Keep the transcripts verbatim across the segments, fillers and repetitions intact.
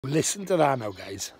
Listen to that now, guys.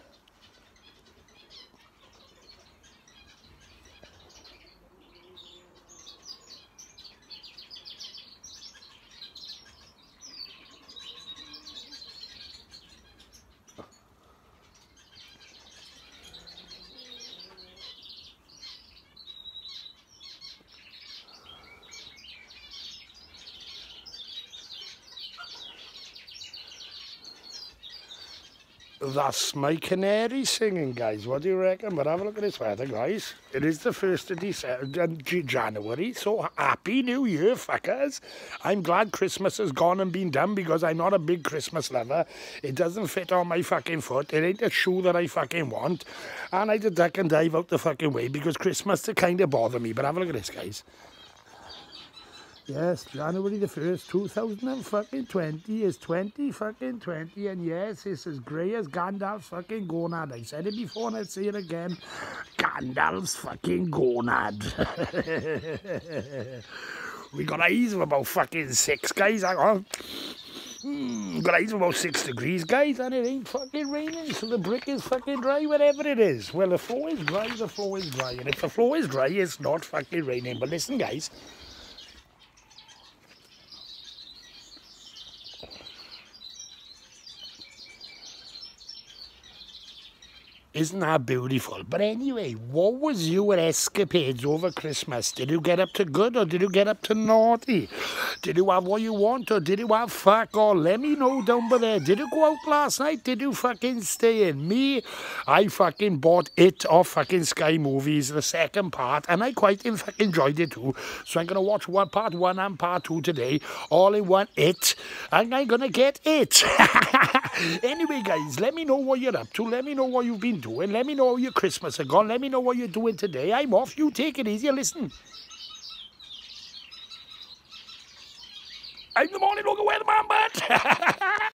That's my canary singing, guys. What do you reckon? But have a look at this weather, guys. It is the first of December, January, so happy New Year, fuckers. I'm glad Christmas has gone and been done because I'm not a big Christmas lover. It doesn't fit on my fucking foot. It ain't a shoe that I fucking want. And I did duck and dive out the fucking way because Christmas to kind of bother me. But have a look at this, guys. Yes, January the first, two thousand fucking twenty is twenty fucking twenty, and yes, it's as grey as Gandalf's fucking gonad. I said it before and I'll say it again. Gandalf's fucking gonad. We got eyes of about fucking six, guys. Hang on. Mm, got eyes of about six degrees, guys, and it ain't fucking raining, so the brick is fucking dry, whatever it is. Well, the floor is dry, the floor is dry, and if the floor is dry, it's not fucking raining. But listen, guys. Isn't that beautiful? But anyway, what was your escapades over Christmas? Did you get up to good or did you get up to naughty? Did you have what you want or did you have fuck all? Let me know down below. Did you go out last night? Did you fucking stay in? Me, I fucking bought It off fucking Sky Movies, the second part, and I quite fucking enjoyed it too. So I'm going to watch one part one and part two today, all in one It, and I'm going to get it. Anyway, guys, let me know what you're up to. Let me know what you've been doing. Let me know how your Christmas has gone. Let me know what you're doing today. I'm off. You take it easy. Listen. I'm the morning local weatherman, but